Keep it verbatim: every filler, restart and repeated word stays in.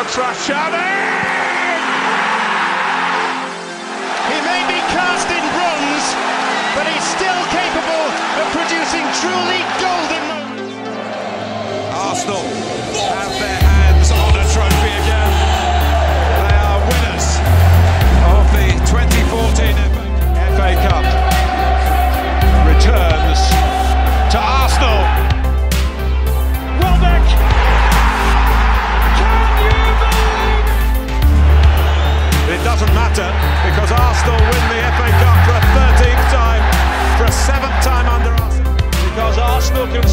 Looks Rashadi! He may be cast in bronze, but he's still capable of producing truly golden moments. Arsenal have their hands on a trophy again. They are winners of the twenty fourteen F A Cup. Returns to Arsenal. Welbeck! Can you believe it? It doesn't matter because Arsenal win the F A Cup for a thirteenth time, for a seventh time under Arsenal. Because Arsenal can